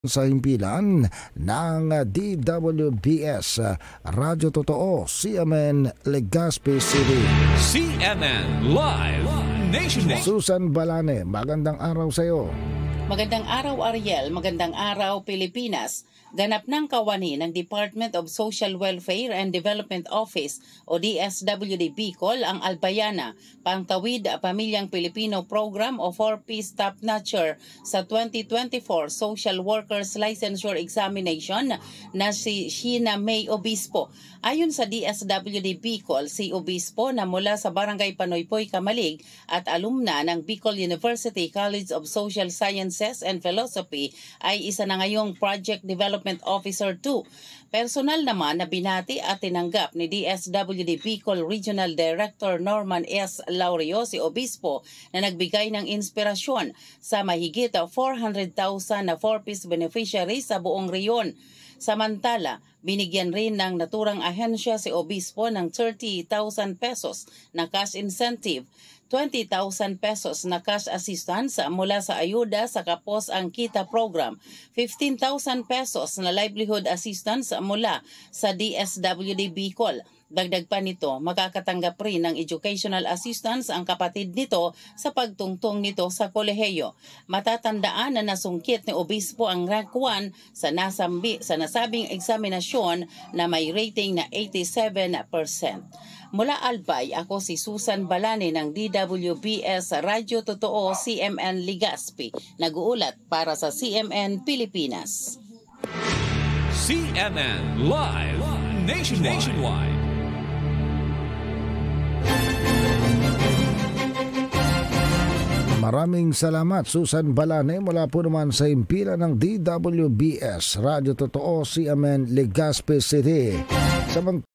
sa himpilan ng DWBS Radyo Totoo, CMN Legazpi City. CMN Live Nationwide. Susan Balane, magandang araw sa iyo. Magandang araw Ariel, magandang araw Pilipinas. Ganap ng kawani ng Department of Social Welfare and Development Office o DSWD Bicol ang Albayana, Pangtawid Pamilyang Pilipino Program o 4P Top Notcher sa 2024 Social Workers Licensure Examination na si Sheena May Obispo. Ayon sa DSWD Bicol, si Obispo na mula sa Barangay Panoypoy, Kamalig at alumna ng Bicol University College of Social Sciences and Philosophy ay isa na ngayong Project Development Officer 2. Personal naman na binati at tinanggap ni DSWD Bicol Regional Director Norman S. Laurio si Obispo na nagbigay ng inspirasyon sa mahigit 400,000 na 4Ps beneficiaries sa buong reyon. Samantala, binigyan rin ng naturang ahensya si Obispo ng 30,000 pesos na cash incentive, 20,000 pesos na cash assistance mula sa ayuda sa Kapos ang Kita Program, 15,000 pesos na livelihood assistance mula sa DSWD Bicol. Dagdag pa nito, makakatanggap rin ng educational assistance ang kapatid nito sa pagtungtong nito sa kolehiyo. Matatandaan na nasungkit ni Obispo ang rank 1 sa nasabing eksaminasyon na may rating na 87%. Mula Albay, ako si Susan Balane ng DWBS Radyo Totoo, CMN Legazpi. Nag-uulat para sa CMN Pilipinas. CMN Live Nationwide. Maraming salamat Susan Balane mula po naman sa himpilan ng DWBS Radyo Totoo, CMN Legazpi City.